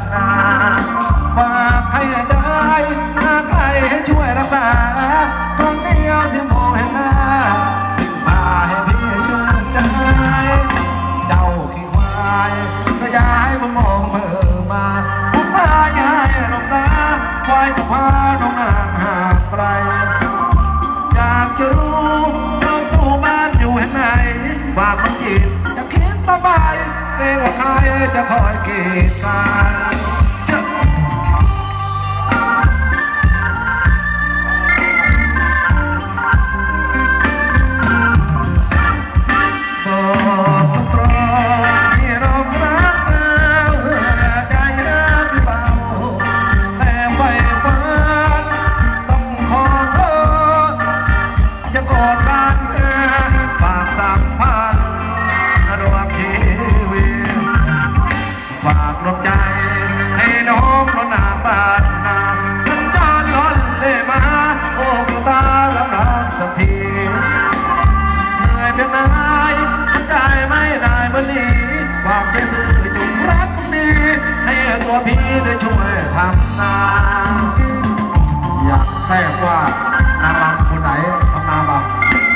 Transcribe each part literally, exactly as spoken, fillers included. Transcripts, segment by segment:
นาฝากให้ใจหาใครให้ช่วยรักษาครั้งเดียวที่มองเห็นหน้าทิ้งมาให้พี่ชื่นใจเจ้าขี้ควายก็ย้ายมามองเมื่อมาผมพาย้ายลงตาควายจะพาน้องนางห่างไกลอยากจะรู้เจ้าตู้บ้านอยู่แห่งไหนฝากมันจีบจะคิดสบายเกรงว่าใครจะคอยกีดกันฝากดวงใจให้น้องน้องนางบ้านนาท่านจานล้นเล่มาโอ้กูตารับรักสักทีเหนื่อยเพียงไหนมันใจไม่ได้เมื่อนี้ฝากใจซื่อจุงรักนี้ให้ตัวพี่ได้ช่วยทำนาอยากแทรกว่านางรำคนไหนทำนาบ้าง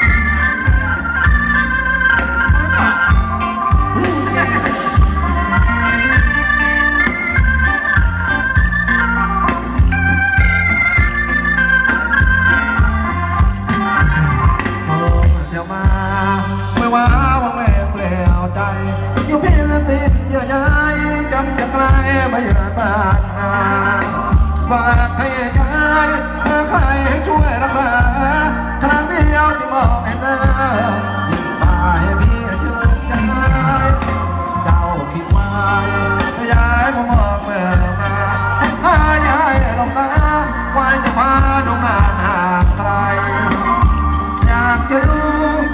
ไม่ว่าว่าแม่เปลี่ยวใจอยู่พี่ละสิเยอะย้ายจำจะไกลไม่เยือนบ้านนาฝากให้ใจใครให้ช่วยรักษาครั้งเดียวที่มองเห็นหน้ายิ่งมาให้พี่ชื่นใจเจ้าคิดว่าจะย้ายมามองเมื่อมาถ้าย้ายลงตาควายจะพาน้องนางห่างไกลอยากจะรู้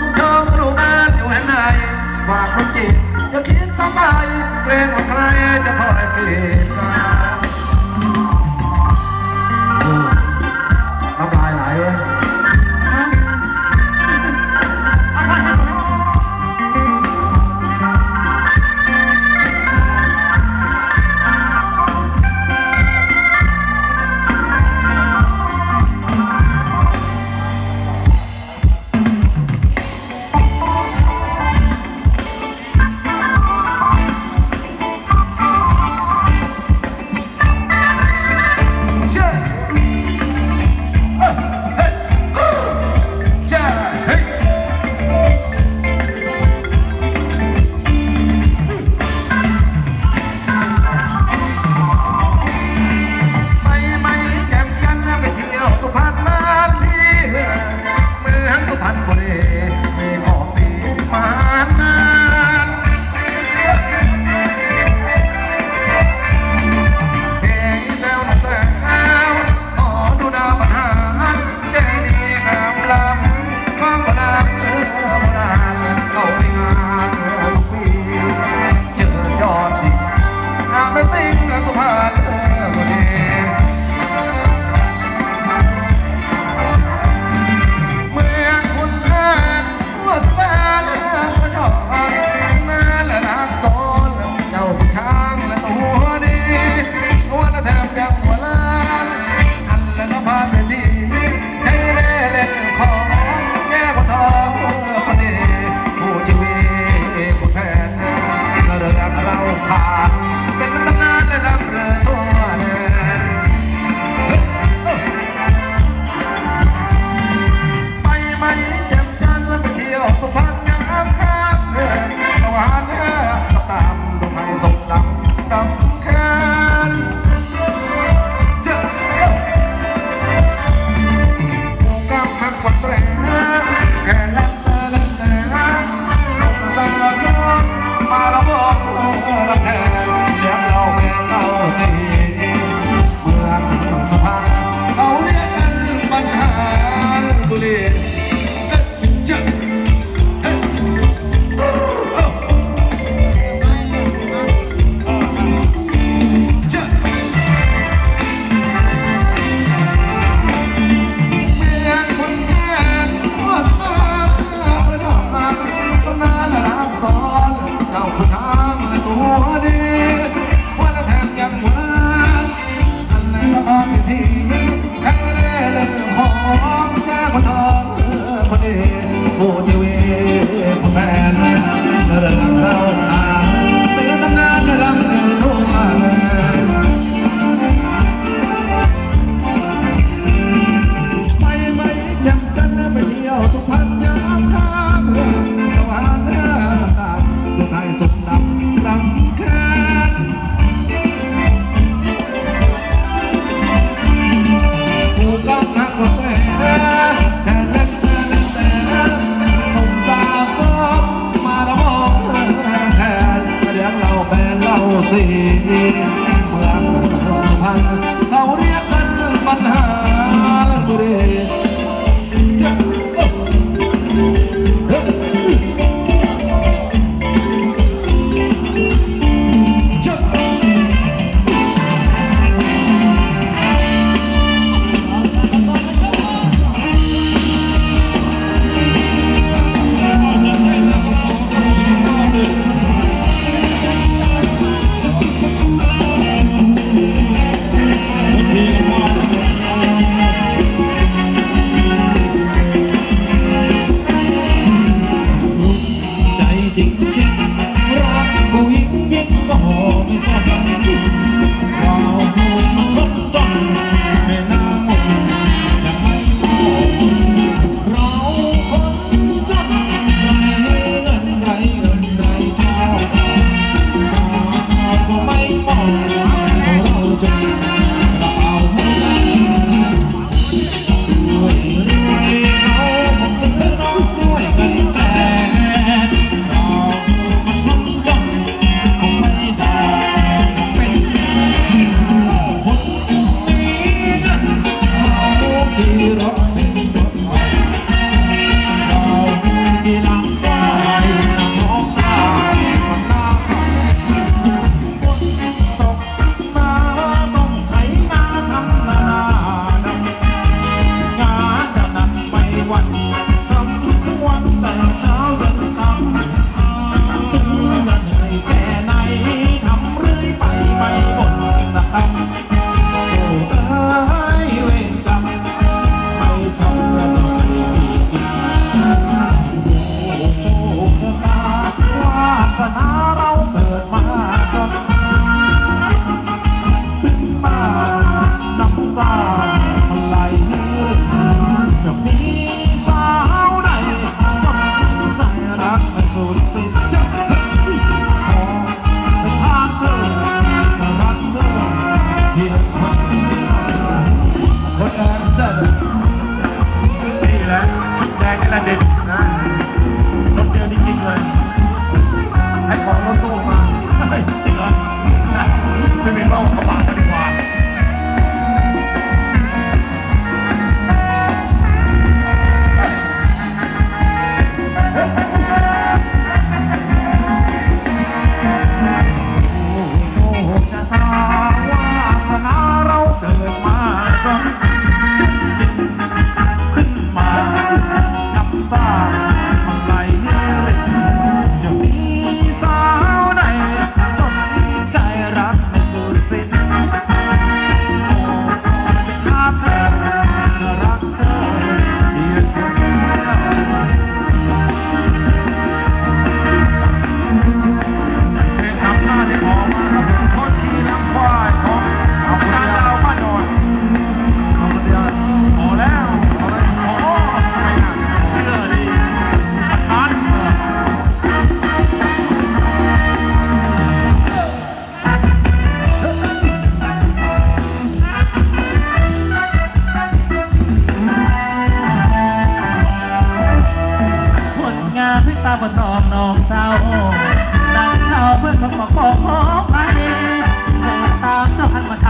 ฝากคนจิตอย่าคิดทำไมเกรงว่าใครจะคอยเกลียดกัน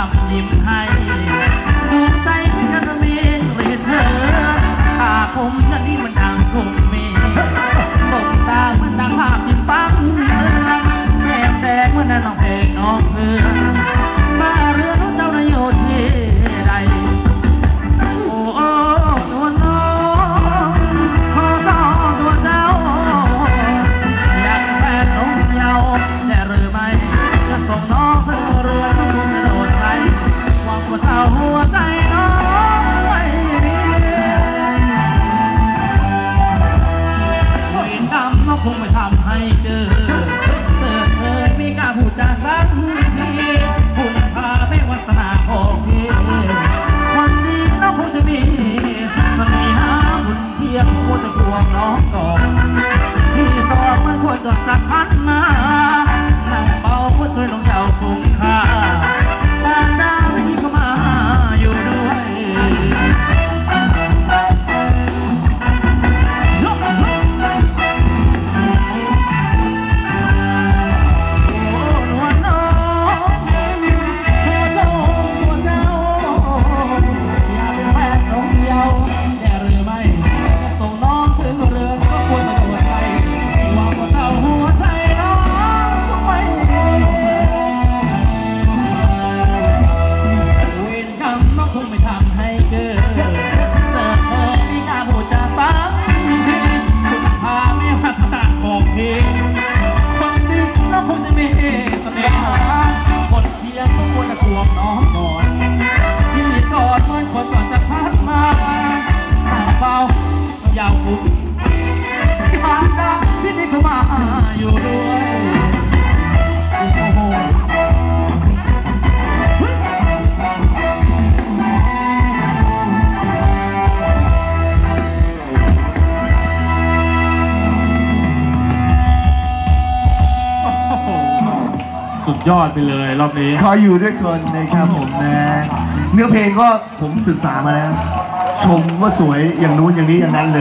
ำยิ้มให้ดวงใจไม่กระมีเรียเธอถ้าผมจะนี้มันดังคงมีสบตาเหมือนดังภาพที่ฟังเรื่องแก้มแดงเหมือนน้องเพลงน้องเพื่อนมาเรือน้องเจ้านายโยที่ใดโอ้โอ้ตัวน้องขอเจ้าตัวเจ้าอยากแฟนน้องเยาแต่หรือไม่จะส่งน้องเรือเรือต้องมุ่งโดดไปหวังว่าเท่าหัวใจน้องไว้มีเวรกรรมน้องคงไม่ทำให้เจอเกิดเธอมีการพูดจาสักทีคุณพาไม่วัฒนาของพี่วันนี้น้องคงจะมีเสน่หาคุณเทียมควรจะควงน้องก่อนพี่จอดเมื่อควรจอดจากพันมานั่งเบาเพื่อช่วยน้องเยาว์คุ้มค่าบางดาวที่เข้ามาอยู่ด้วยยอดไปเลยรอบนี้ขออยู่ด้วยคนนะครับผมนะเนื้อเพลงก็ผมศึกษามาแล้วชมว่าสวยอย่างนู้นอย่างนี้อย่างนั้นเลย